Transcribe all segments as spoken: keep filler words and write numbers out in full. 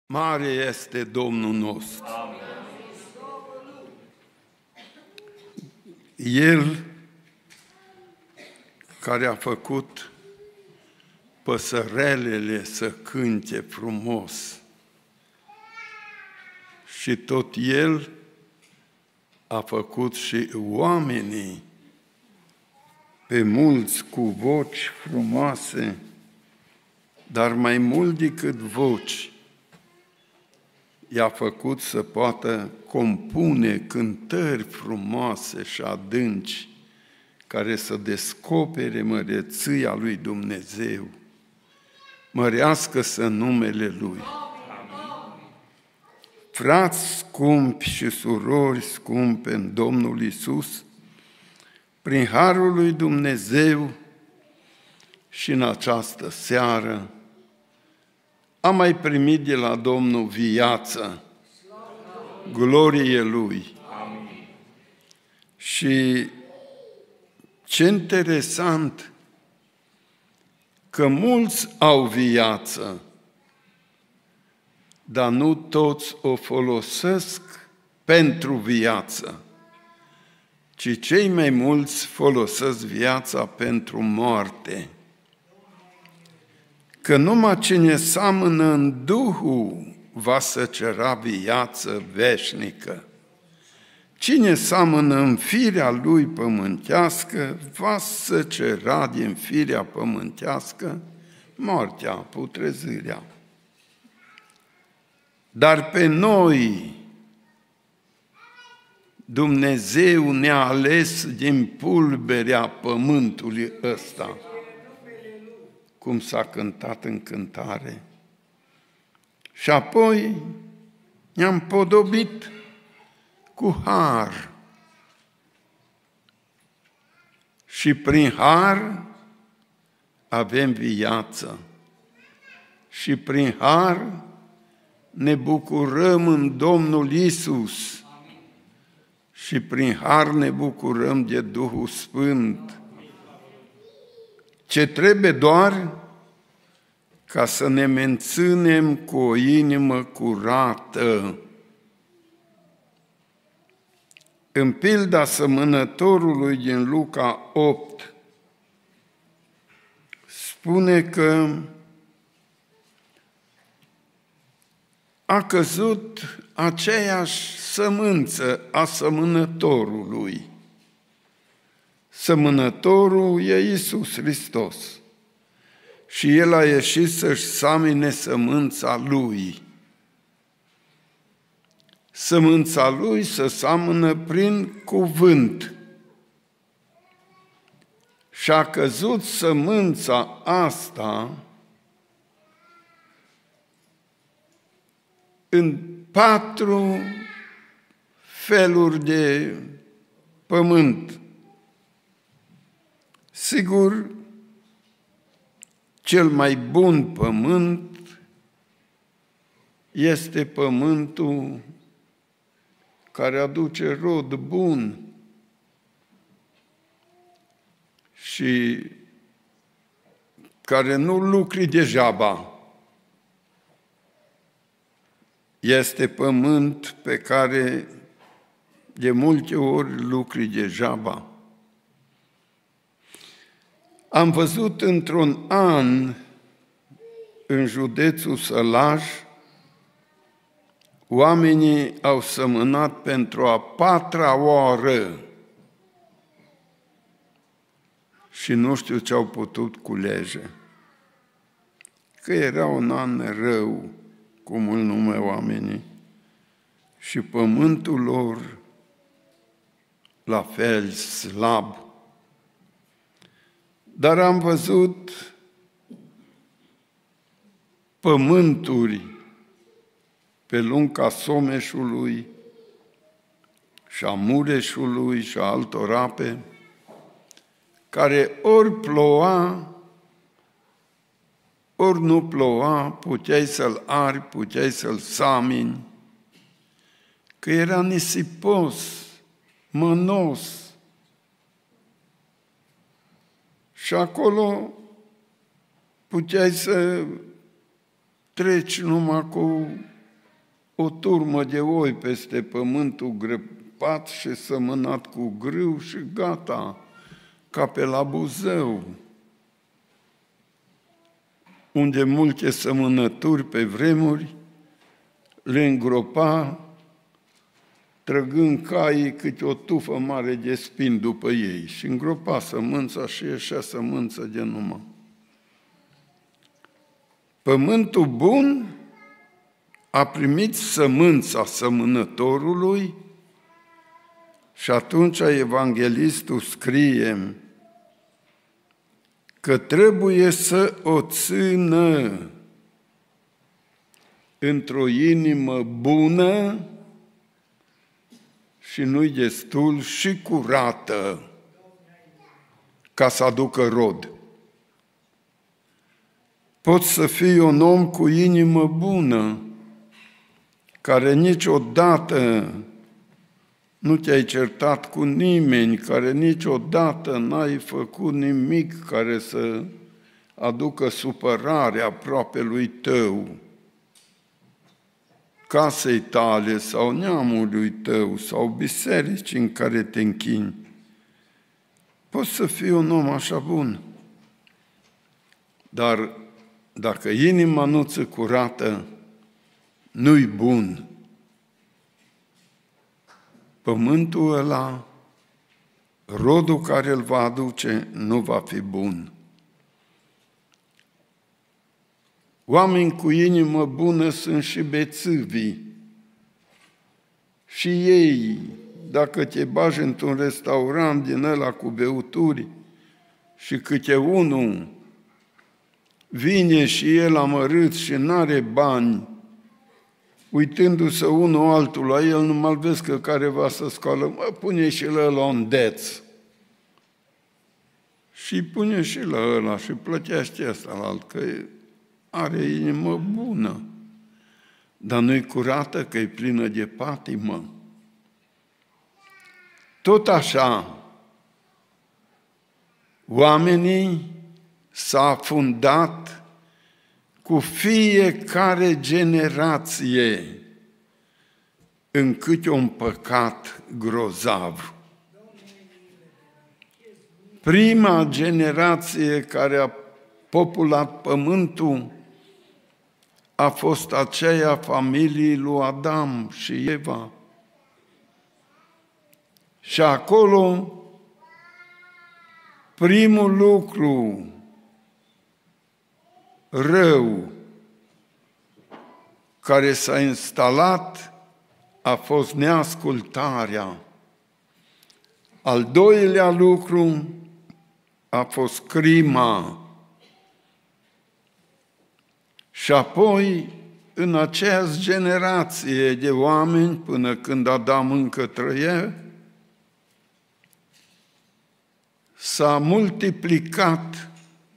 Mare este Domnul nostru. Amin. El care a făcut păsărelele să cânte frumos și tot El a făcut și oamenii pe mulți cu voci frumoase, dar mai mult decât voci, i-a făcut să poată compune cântări frumoase și adânci, care să descopere măreția lui Dumnezeu. Mărească-să numele Lui. Amin. Frați scumpi și surori scumpe în Domnul Iisus, prin harul lui Dumnezeu și în această seară, am mai primit de la Domnul viață, glorie Lui. Amin. Și ce interesant că mulți au viață, dar nu toți o folosesc pentru viață, ci cei mai mulți folosesc viața pentru moarte. Că numai cine seamănă în Duhul va săcera viață veșnică. Cine seamănă în firea lui pământească va săcera din firea pământească moartea, putrezirea. Dar pe noi Dumnezeu ne-a ales din pulberea pământului ăsta, cum s-a cântat în cântare. Și apoi ne-am podobit cu har. Și prin har avem viață. Și prin har ne bucurăm în Domnul Iisus. Și prin har ne bucurăm de Duhul Sfânt. Ce trebuie doar ca să ne menținem cu o inimă curată. În pilda sămânătorului din Luca opt spune că a căzut aceeași sămânță a sămânătorului. Sămânătorul e Iisus Hristos și El a ieșit să-și samine sămânța Lui. Sămânța Lui se seamănă prin cuvânt. Și a căzut sămânța asta în patru feluri de pământ. Sigur, cel mai bun pământ este pământul care aduce rod bun și care nu lucri degeaba. Este pământ pe care de multe ori lucri degeaba. Am văzut într-un an în județul Sălaj, oamenii au sămânat pentru a patra oară și nu știu ce au putut culege. Că era un an rău, cum îl nume oamenii, și pământul lor la fel slab. Dar am văzut pământuri pe lunga Someșului și a Mureșului și a altor ape, care ori ploua, ori nu ploua, puteai să-l ari, puteai să-l samini, că era nisipos, mănos. Și acolo puteai să treci numai cu o turmă de oi peste pământul grăpat și sămânat cu grâu și gata, ca pe la Buzău, unde multe sămânături pe vremuri le îngropa, trăgând caii câte o tufă mare de spin după ei și îngropa sămânța și ieșea sămânță de numai. Pământul bun a primit sămânța sămânătorului și atunci evanghelistul scrie că trebuie să o țină într-o inimă bună și nu-i destul și curată ca să aducă rod. Poți să fii un om cu inimă bună, care niciodată nu te-ai certat cu nimeni, care niciodată n-ai făcut nimic care să aducă supărare aproapelui tău, casei tale sau neamului tău sau bisericii în care te închini. Poți să fii un om așa bun, dar dacă inima nu ți-e curată, nu-i bun. Pământul ăla, rodul care îl va aduce, nu va fi bun. Oameni cu inimă bună sunt și bețâvii. Și ei, dacă te bagi într-un restaurant din ăla cu beuturi și câte unul vine și el amărât și n-are bani, uitându-se unul altul la el, numai vezi că careva să scoală, mă, pune și la ăla un deț. Și pune și la ăla și plătește ăsta la alt, că are inimă bună, dar nu-i curată, că e plină de patimă. Tot așa, oamenii s-au afundat cu fiecare generație în câte un păcat grozav. Prima generație care a populat pământul a fost aceea familiei lui Adam și Eva. Și acolo primul lucru rău care s-a instalat a fost neascultarea. Al doilea lucru a fost crima. Și apoi, în aceeași generație de oameni, până când Adam încă trăia, s-a multiplicat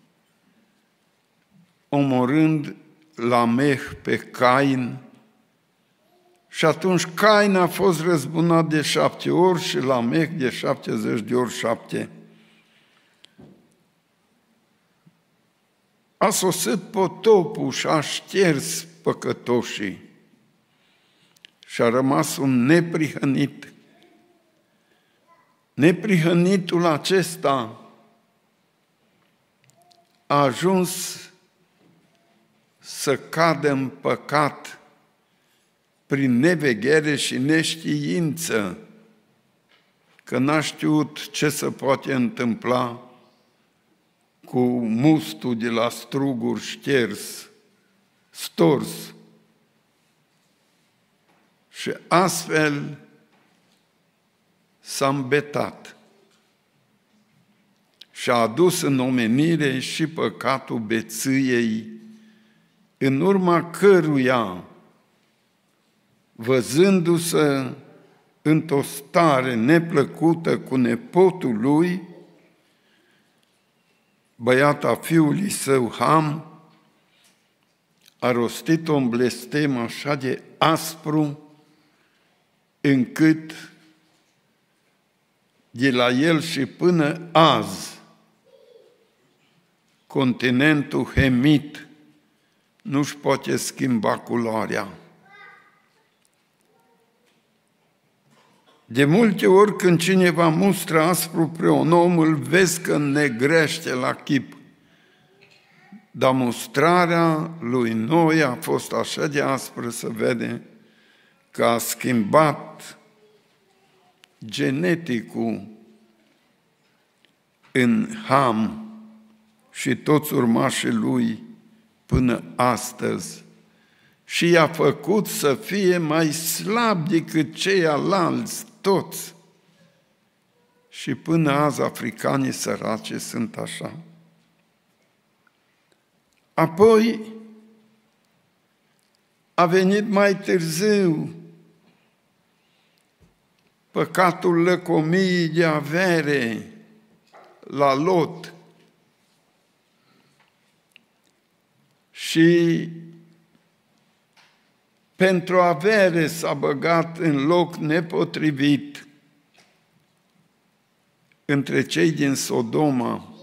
omorând Lameh pe Cain, și atunci Cain a fost răzbunat de șapte ori și Lameh de șaptezeci de ori șapte. A sosit potopul și a șters păcătoșii și a rămas un neprihănit. Neprihănitul acesta a ajuns să cadă în păcat prin neveghere și neștiință, că n-a știut ce se poate întâmpla cu mustul de la struguri șters, stors. Și astfel s-a îmbetat și a adus în omenire și păcatul bețâiei, în urma căruia, văzându-se într-o stare neplăcută cu nepotul lui, băiata fiului său, Ham, a rostit un blestem așa de aspru, încât de la el și până azi, continentul hemit nu-și poate schimba culoarea. De multe ori când cineva mustră aspru pe un om, îl vezi că negrește la chip. Dar mustrarea lui Noi a fost așa de aspră, să vede că a schimbat geneticul în Ham și toți urmașii lui până astăzi și i-a făcut să fie mai slab decât ceilalți toți. Și până azi africanii săraci sunt așa. Apoi a venit mai târziu păcatul lăcomiei de avere la Lot. Și pentru avere s-a băgat în loc nepotrivit între cei din Sodoma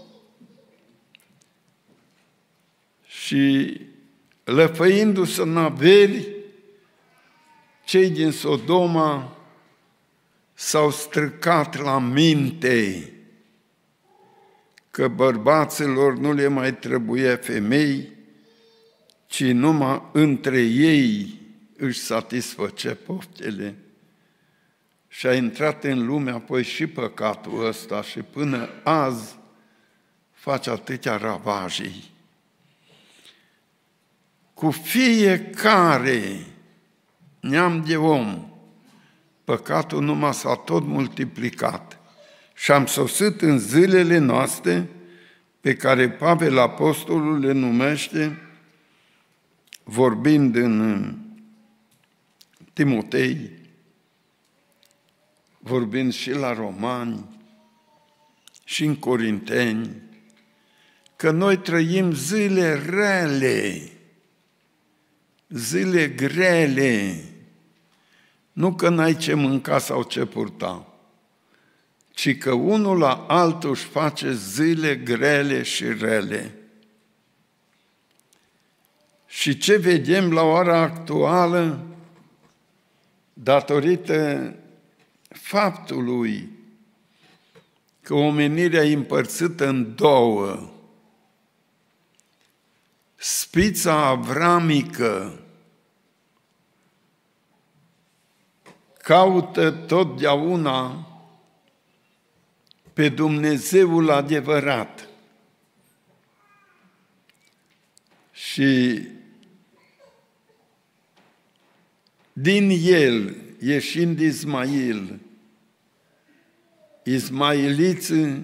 și lăfăindu-se în averi, cei din Sodoma s-au stricat la minte că bărbaților nu le mai trebuie femei, ci numai între ei își satisfăcea poftele. Și a intrat în lume apoi și păcatul ăsta și până azi face atâtea ravajii. Cu fiecare neam de om, păcatul numai s-a tot multiplicat. Și am sosit în zilele noastre, pe care Pavel Apostolul le numește, vorbind în Timotei, vorbind și la Romani, și în Corinteni, că noi trăim zile rele, zile grele, nu că n-ai ce mânca sau ce purta, ci că unul la altul își face zile grele și rele. Și ce vedem la ora actuală, datorită faptului că omenirea e împărțită în două, spița avramică caută totdeauna pe Dumnezeul adevărat și din el, ieșind Ismail, ismailiții,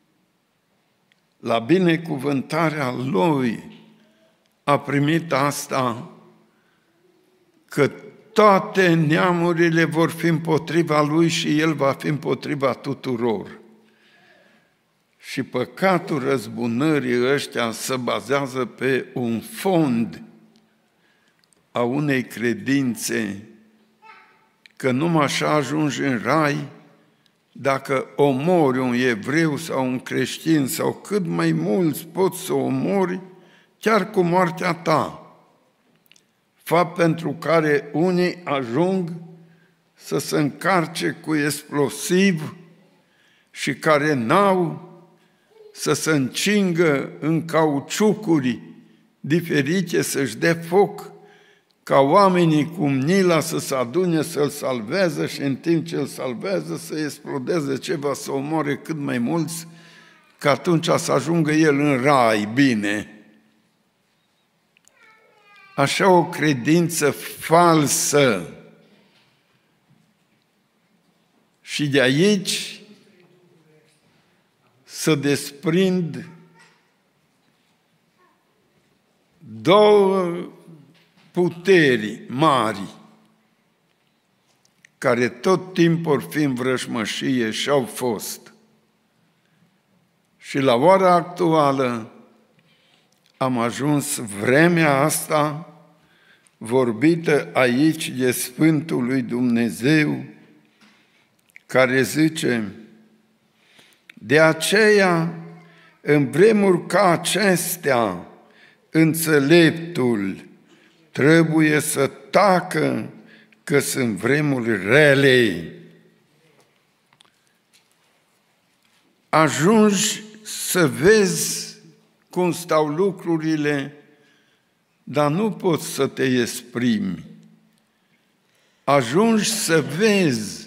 la binecuvântarea lui, a primit asta, că toate neamurile vor fi împotriva lui și el va fi împotriva tuturor. Și păcatul răzbunării ăștia se bazează pe un fond a unei credințe că numai așa ajungi în rai dacă omori un evreu sau un creștin sau cât mai mulți poți să omori chiar cu moartea ta. Fapt pentru care unii ajung să se încarce cu explosiv și care n-au să se încingă în cauciucuri diferite, să-și dea foc, ca oamenii cum Nila să se adune să-l salveze și în timp ce îl salvează să explodeze ceva, să omoare cât mai mulți, că atunci să ajungă el în rai, bine. Așa o credință falsă. Și de aici să desprind două puteri mari care tot timpul vor fi în vrăjmășie și au fost. Și la ora actuală am ajuns vremea asta vorbită aici de Sfântul lui Dumnezeu, care zice: de aceea, în vremuri ca acestea, înțeleptul trebuie să tacă că sunt vremuri rele. ajungi să vezi cum stau lucrurile, dar nu poți să te exprimi. Ajungi să vezi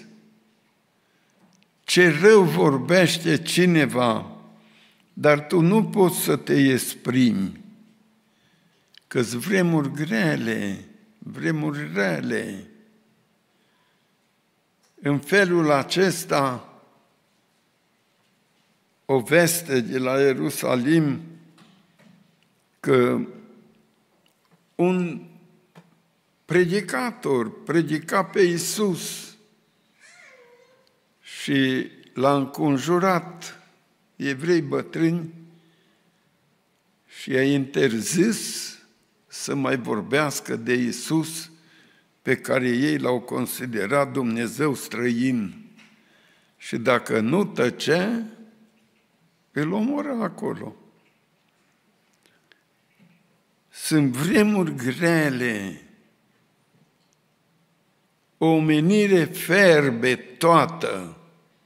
ce rău vorbește cineva, dar tu nu poți să te exprimi, că-s vremuri grele, vremuri rele. În felul acesta, o veste de la Ierusalim că un predicator predica pe Iisus și l-a înconjurat evrei bătrâni și i-a interzis să mai vorbească de Iisus, pe care ei l-au considerat Dumnezeu străin. Și dacă nu tăcea, îl omora acolo. Sunt vremuri grele, o omenire ferbe toată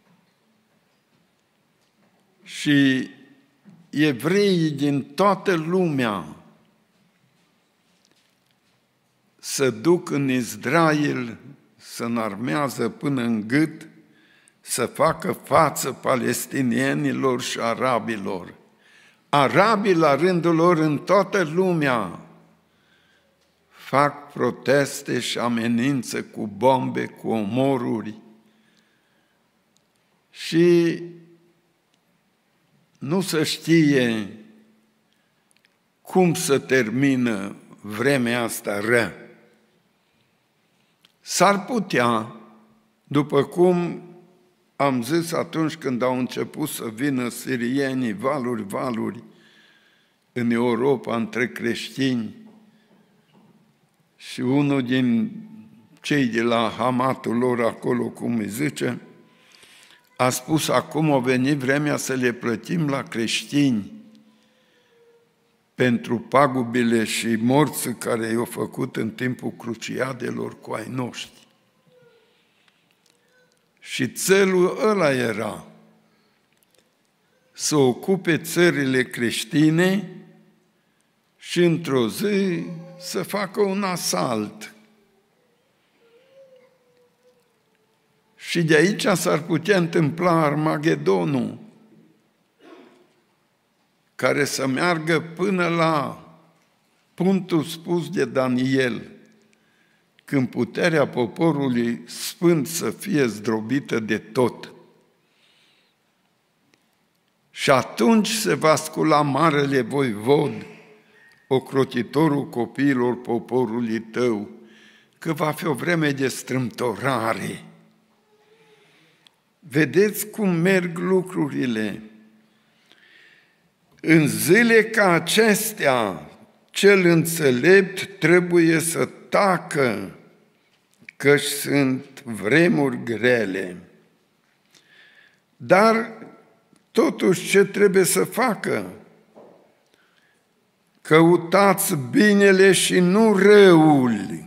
și evreii din toată lumea să duc în Israel, să înarmează până în gât, să facă față palestinienilor și arabilor. Arabii, la rândul lor, în toată lumea, fac proteste și amenință cu bombe, cu omoruri. Și nu se știe cum să termină vremea asta rea. S-ar putea, după cum am zis atunci când au început să vină sirienii, valuri, valuri, în Europa, între creștini, și unul din cei de la hamatul lor acolo, cum îi zice, a spus, acum a venit vremea să le plătim la creștini pentru pagubile și morții care i-au făcut în timpul cruciadelor cu ai noștri. Și țelul ăla era să ocupe țările creștine și într-o zi să facă un asalt. Și de aici s-ar putea întâmpla Armagedonul, care să meargă până la punctul spus de Daniel, când puterea poporului sfânt să fie zdrobită de tot. Și atunci se va scula marele voivod, ocrotitorul copiilor poporului tău, că va fi o vreme de strâmtorare. Vedeți cum merg lucrurile. În zile ca acestea, cel înțelept trebuie să tacă, căci sunt vremuri grele. Dar totuși ce trebuie să facă? Căutați binele și nu răul.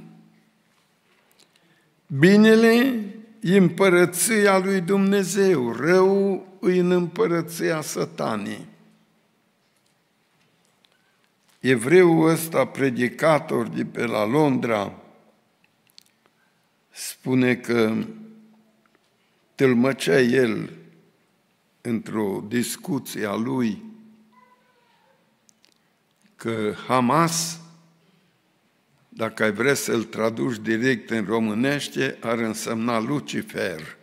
Binele e împărăția lui Dumnezeu, răul e în împărăția Satanii. Evreul ăsta, predicator de pe la Londra, spune că tâlmăcea el într-o discuție a lui că Hamas, dacă ai vrea să-l traduci direct în românește, ar însemna Lucifer.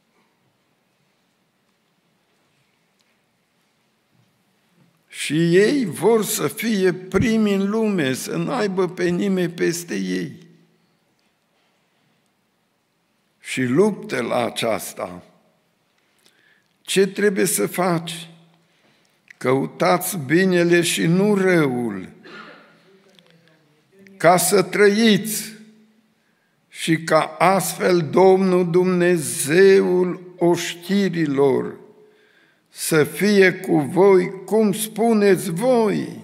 Și ei vor să fie primi în lume, să n-aibă pe nimeni peste ei. Și luptă la aceasta. Ce trebuie să faci? Căutați binele și nu răul, ca să trăiți și ca astfel Domnul Dumnezeul oștirilor să fie cu voi cum spuneți voi.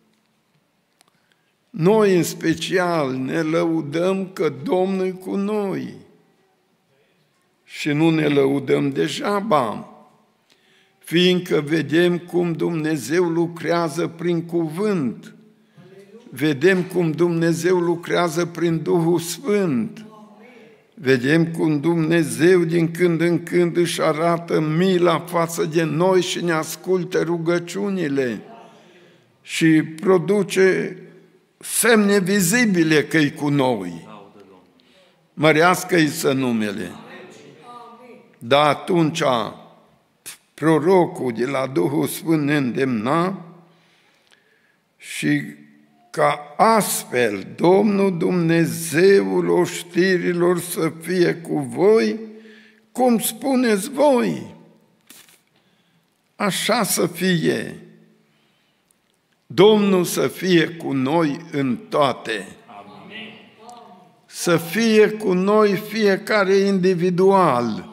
Noi în special ne lăudăm că Domnul e cu noi și nu ne lăudăm degeaba. fiindcă vedem cum Dumnezeu lucrează prin cuvânt, vedem cum Dumnezeu lucrează prin Duhul Sfânt, vedem cum Dumnezeu din când în când își arată mila față de noi și ne ascultă rugăciunile și produce semne vizibile că-i cu noi. Mărească-i să numele. Dar atunci prorocul de la Duhul Sfânt ne îndemna și ca astfel Domnul Dumnezeul oștirilor să fie cu voi, cum spuneți voi. Așa să fie. Domnul să fie cu noi în toate. Amin. Să fie cu noi fiecare individual.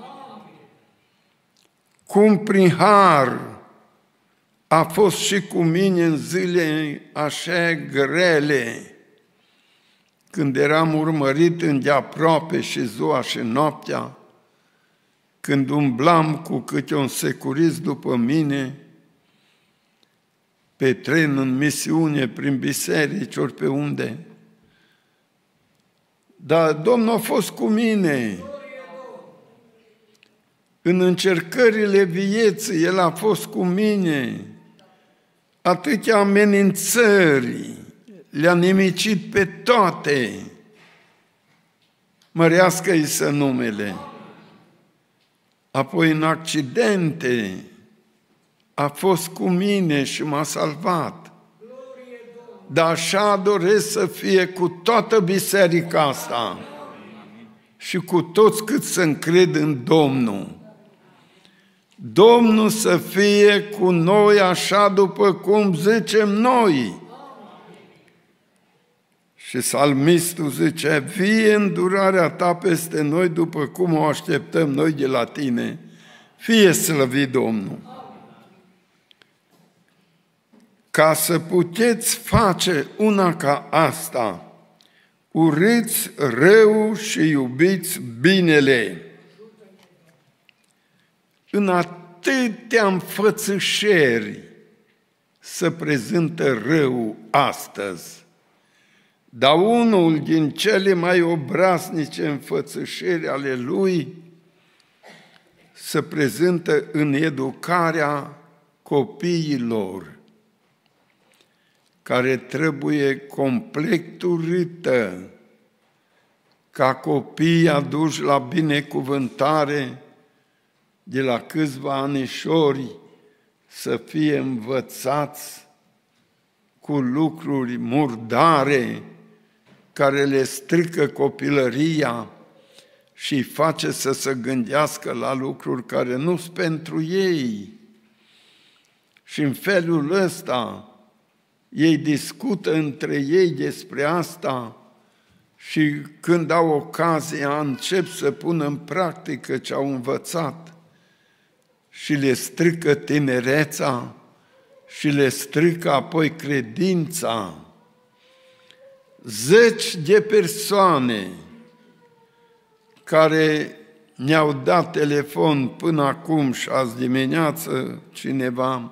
Cum prin har a fost și cu mine în zile așa grele, când eram urmărit îndeaproape și ziua și noaptea, când umblam cu câte un securist după mine, pe tren, în misiune, prin biserici, ori pe unde. Dar Domnul a fost cu mine. În încercările vieții, El a fost cu mine. Atâtea amenințări, le-a nimicit pe toate. Mărească-i să numele. Apoi în accidente a fost cu mine și m-a salvat. Dar așa doresc să fie cu toată biserica asta și cu toți cât să încred în Domnul. Domnul să fie cu noi așa după cum zicem noi. Și psalmistul zice, vie îndurarea ta peste noi după cum o așteptăm noi de la tine. Fie slăvit Domnul. Ca să puteți face una ca asta, urâți rău și iubiți binele. În atâtea înfățișeri se prezintă rău astăzi, dar unul din cele mai obraznice înfățișeri ale lui se prezintă în educarea copiilor, care trebuie complet urâtă, ca copiii aduși la binecuvântare de la câțiva anișori să fie învățați cu lucruri murdare care le strică copilăria și îi face să se gândească la lucruri care nu sunt pentru ei. Și în felul ăsta ei discută între ei despre asta și când au ocazia încep să pună în practică ce au învățat și le strică tinereța și le strică apoi credința. Zeci de persoane care ne-au dat telefon până acum și azi dimineață cineva,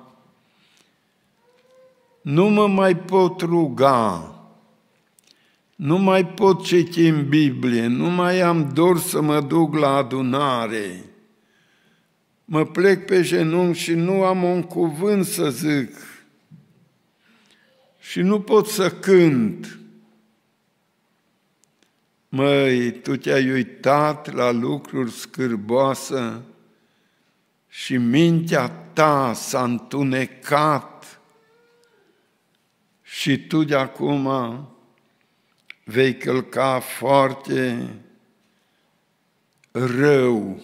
nu mă mai pot ruga, nu mai pot citi în Biblie, nu mai am dor să mă duc la adunare, mă plec pe genunchi și nu am un cuvânt să zic și nu pot să cânt. Măi, tu te-ai uitat la lucruri scârboase și mintea ta s-a întunecat și tu de acum vei călca foarte rău.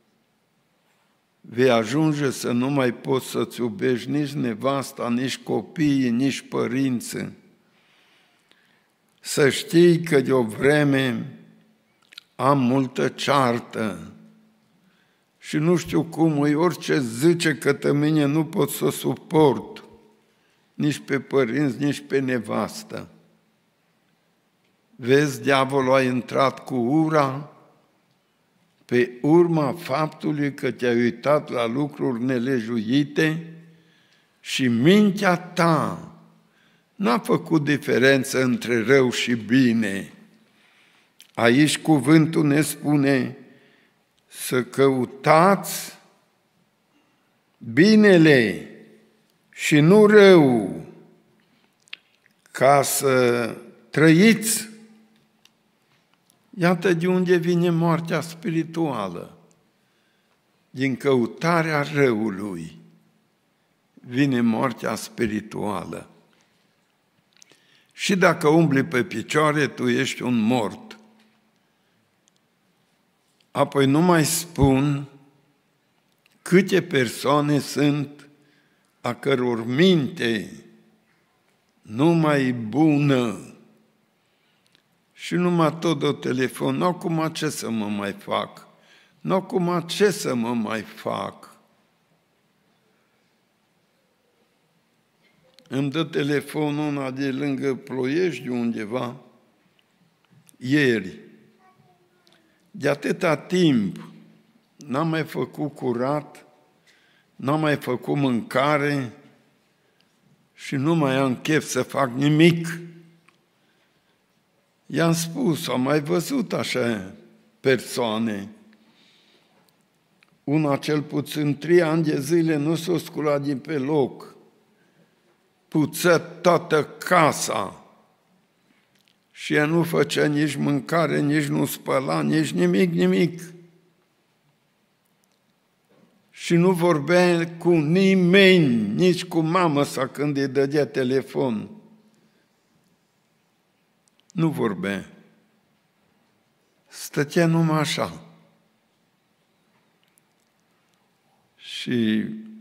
Vei ajunge să nu mai poți să-ți iubești nici nevasta, nici copiii, nici părinții. Să știi că de o vreme am multă ceartă și nu știu cum e, orice zice către mine nu pot să suport, nici pe părinți, nici pe nevastă. Vezi, diavolul a intrat cu ura, pe urma faptului că te-ai uitat la lucruri nelejuite și mintea ta n-a făcut diferență între rău și bine. Aici cuvântul ne spune să căutați binele și nu rău, ca să trăiți. Iată de unde vine moartea spirituală. Din căutarea răului vine moartea spirituală. Și dacă umbli pe picioare, tu ești un mort. Apoi nu mai spun câte persoane sunt a căror minte nu mai bună și numai tot de telefon, nu acum ce să mă mai fac, nu acum ce să mă mai fac. Îmi dă telefonul una de lângă Ploiești, de undeva, ieri. De atâta timp n-am mai făcut curat, n-am mai făcut mâncare și nu mai am chef să fac nimic. I-am spus, am mai văzut așa persoane. Una cel puțin trei ani de zile nu s-o sculat din pe loc. Puță toată casa. Și ea nu făcea nici mâncare, nici nu spăla, nici nimic, nimic. Și nu vorbea cu nimeni, nici cu mama sa când îi dădea telefon. Nu vorbea. Stătea numai așa. Și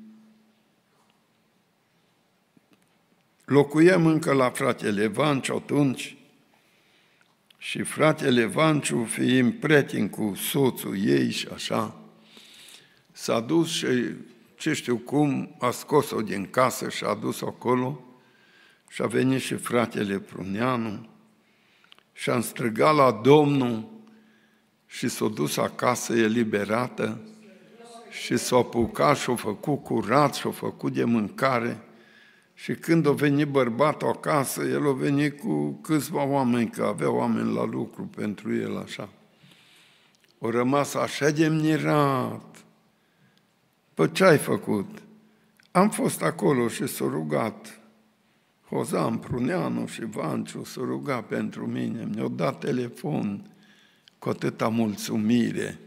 locuiam încă la fratele Vanciu atunci și fratele Vanciu, fiind prieten cu soțul ei și așa, s-a dus și, ce știu cum, a scos-o din casă și a dus-o acolo și a venit și fratele Pruneanu și a strigat la Domnul și s-a dus acasă eliberată și s-a apucat și-a făcut curat și-a făcut de mâncare. Și când a venit bărbatul acasă, el a venit cu câțiva oameni, că avea oameni la lucru pentru el, așa. O rămas așa de mirat. Păi ce-ai făcut? Am fost acolo și s-a rugat. Hozan Pruneanu și Vanciu s-a rugat pentru mine. Mi-au dat telefon cu atâta mulțumire.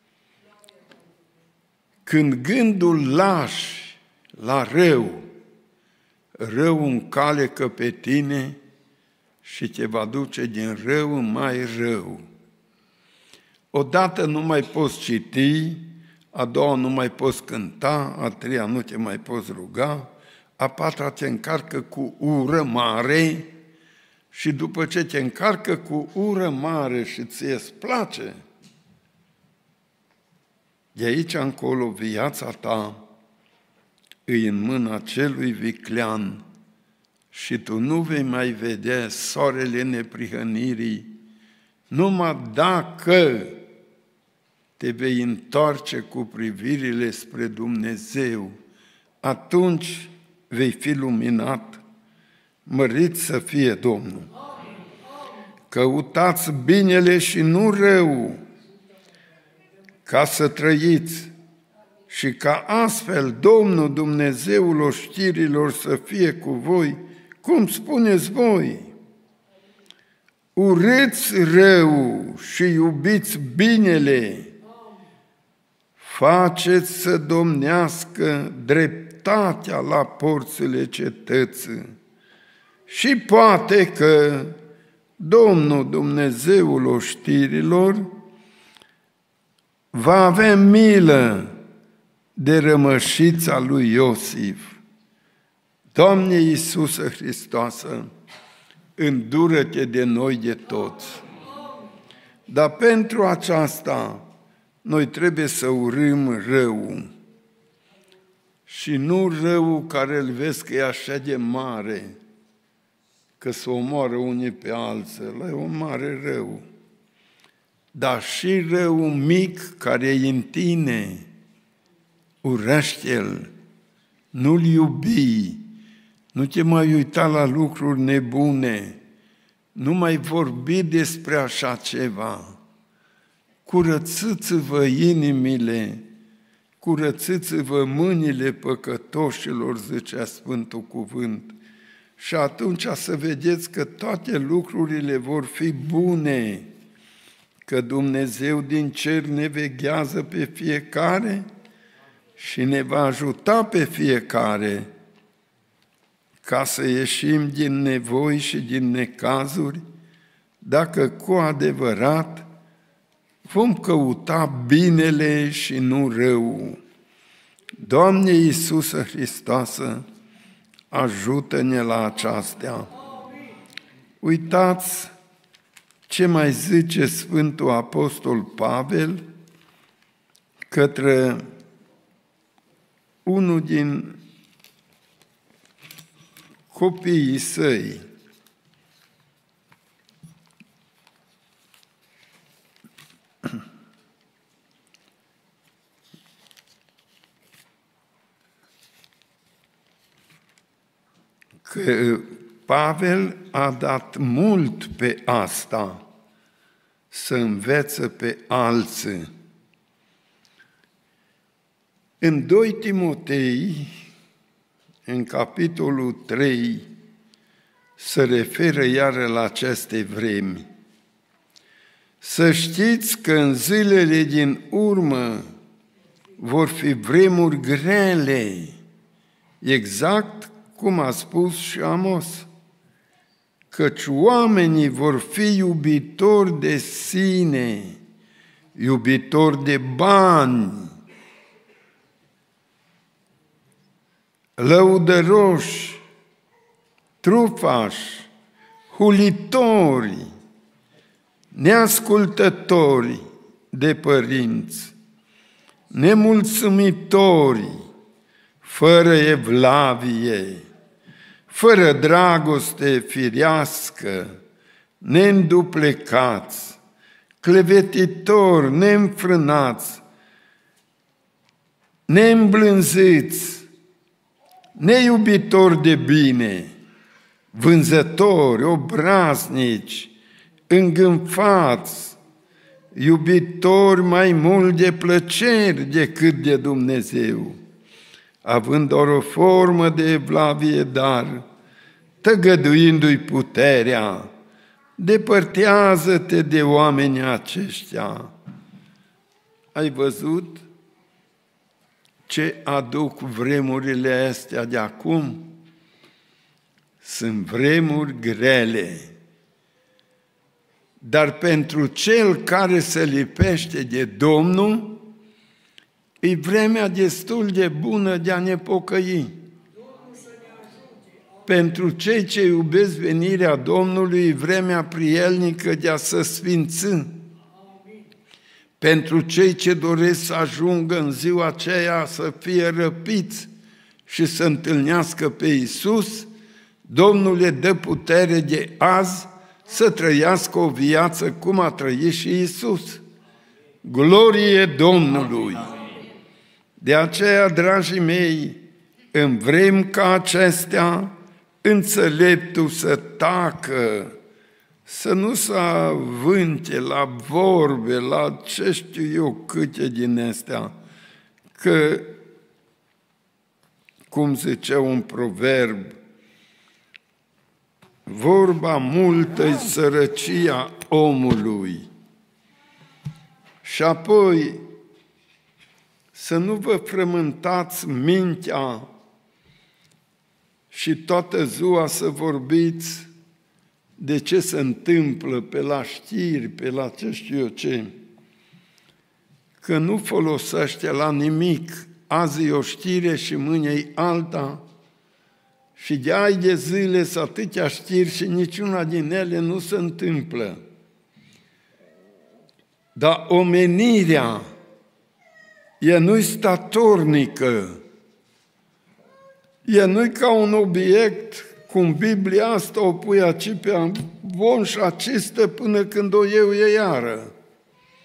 Când gândul lași la rău, rău încalecă pe tine și te va duce din rău în mai rău. Odată nu mai poți citi, a doua nu mai poți cânta, a treia nu te mai poți ruga, a patra te încarcă cu ură mare și după ce te încarcă cu ură mare și ție-ți place, de aici încolo viața ta îi în mâna celui viclean și tu nu vei mai vedea soarele neprihănirii, numai dacă te vei întoarce cu privirile spre Dumnezeu, atunci vei fi luminat, mărit să fie Domnul. Căutați binele și nu rău, ca să trăiți și ca astfel Domnul Dumnezeul oștirilor să fie cu voi, cum spuneți voi. Urâți rău și iubiți binele, faceți să domnească dreptatea la porțile cetății și poate că Domnul Dumnezeul oștirilor va avea milă de rămășița lui Iosif. Doamne Iisuse Hristoasă, îndură-te de noi de toți. Dar pentru aceasta noi trebuie să urâm răul. Și nu răul care îl vezi că e așa de mare, că se omoară unii pe alții, ăla e un mare rău. dar și răul mic care e în tine, urăște-l, nu-l iubi, nu te mai uita la lucruri nebune, nu mai vorbi despre așa ceva. Curățiți-vă inimile, curățiți-vă mâinile păcătoșilor, zicea Sfântul Cuvânt. Și atunci să vedeți că toate lucrurile vor fi bune, că Dumnezeu din cer ne veghează pe fiecare și ne va ajuta pe fiecare ca să ieșim din nevoi și din necazuri, dacă cu adevărat vom căuta binele și nu rău. Doamne Iisuse Hristoase, ajută-ne la aceastea. Uitați ce mai zice Sfântul Apostol Pavel către unul din copiii săi. Că Pavel a dat mult pe asta, să învețe pe alții. În doi Timotei, în capitolul trei, se referă iară la aceste vremi. Să știți că în zilele din urmă vor fi vremuri grele, exact cum a spus și Amos, căci oamenii vor fi iubitori de sine, iubitori de bani, lăudăroși, trufași, hulitori, neascultători de părinți, nemulțumitori, fără evlavie, fără dragoste firească, neînduplecați, clevetitori, neînfrânați, neîmblânziți, neiubitori de bine, vânzători, obraznici, îngânfați, iubitori mai mult de plăceri decât de Dumnezeu, având doar o formă de evlavie, dar tăgăduindu-i puterea, depărtează-te de oamenii aceștia. Ai văzut ce aduc vremurile astea de acum? Sunt vremuri grele, dar pentru cel care se lipește de Domnul, e vremea destul de bună de a ne pocăi. Pentru cei ce iubesc venirea Domnului, e vremea prielnică de a se sfinți. Pentru cei ce doresc să ajungă în ziua aceea să fie răpiți și să întâlnească pe Iisus, Domnul le dă putere de azi să trăiască o viață cum a trăit și Iisus. Glorie Domnului! De aceea, dragii mei, în vremi ca acestea, înțeleptul să tacă, să nu se avânte la vorbe, la ce știu eu câte din astea, că, cum zicea un proverb, vorba multă-i sărăcia omului. Și apoi, să nu vă frământați mintea și toată ziua să vorbiți de ce se întâmplă pe la știri, pe la ce știu eu ce, că nu folosește la nimic. Azi e o știre și mâine e alta și de ai de zile sunt atâtea știri și niciuna din ele nu se întâmplă. Dar omenirea ea nu-i statornică, ea nu-i ca un obiect, cum Biblia asta o pui aici pe amvon și acistă până când o iau e iară.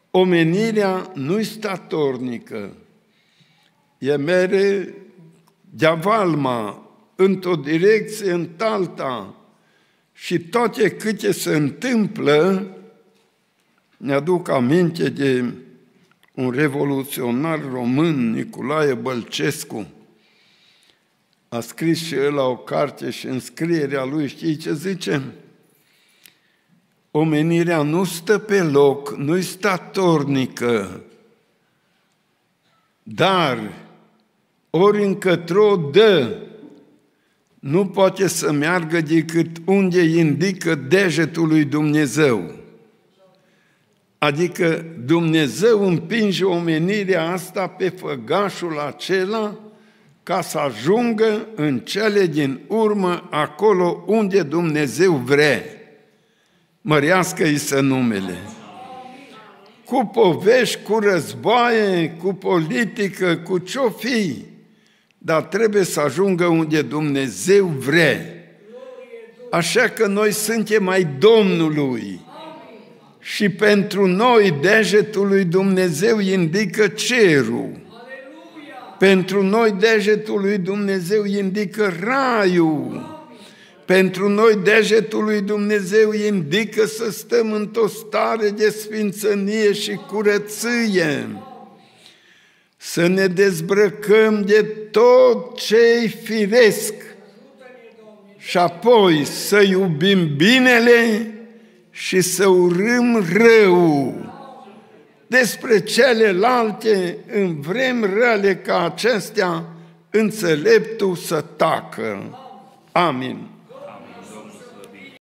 omenirea nu-i statornică, e mere de-a valma, într-o direcție, într-alta, și toate câte se întâmplă, ne aduc aminte de un revoluționar român, Nicolae Bălcescu. A scris și el la o carte și în scrierea lui, știi ce zice? Omenirea nu stă pe loc, nu-i statornică, dar ori încătro dă, nu poate să meargă decât unde indică degetul lui Dumnezeu. Adică Dumnezeu împinge omenirea asta pe făgașul acela ca să ajungă în cele din urmă acolo unde Dumnezeu vrea. Mărească-i să numele. Cu povești, cu războaie, cu politică, cu ce-o fi, dar trebuie să ajungă unde Dumnezeu vrea. Așa că noi suntem ai Domnului și pentru noi degetul lui Dumnezeu indică cerul. Pentru noi degetul lui Dumnezeu indică raiul. Pentru noi degetul lui Dumnezeu indică să stăm într-o stare de sfințenie și curăție. Să ne dezbrăcăm de tot ce-i firesc și apoi să iubim binele și să urâm rău. Despre celelalte, în vremi rele ca acestea, înțeleptul să tacă. Amin.